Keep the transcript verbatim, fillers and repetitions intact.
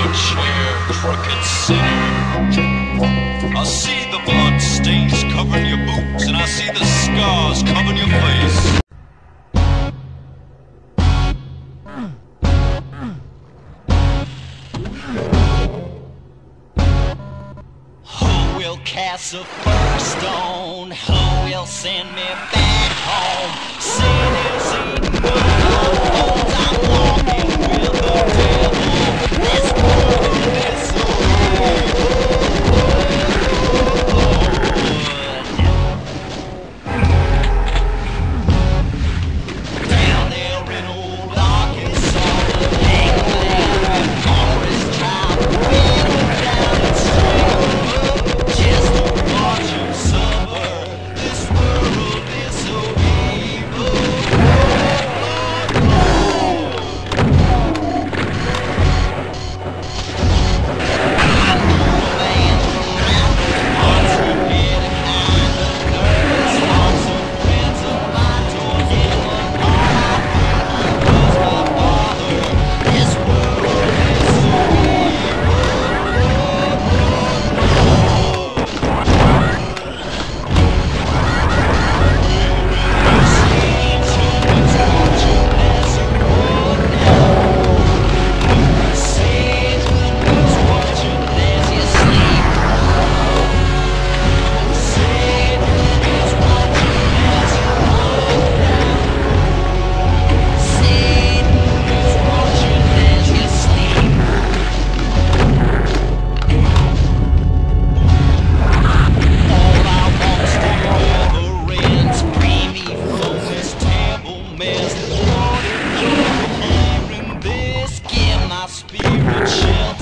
wicker chair, crooked city. I see the blood stains covering your boots, and I see the scars covering your face. Who will cast the first stone? Who will send me back home? Sinners eating the bones. I'm walking with the devil. This world is so down there in old Arkansas, England, forest child, whittled down and strangled just to watch him suffer. This world is so evil. I knew a man from mountains once who get a kind of nervous. Consequence of my told him apart. Was my father. This world is so spirit shelter.